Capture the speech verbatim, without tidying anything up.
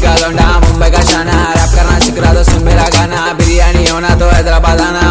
का लौंडा मुंबई का शाना, रैप करना सीख रहा तो सुन मेरा गाना, बिरयानी होना तो हैदराबाद आना।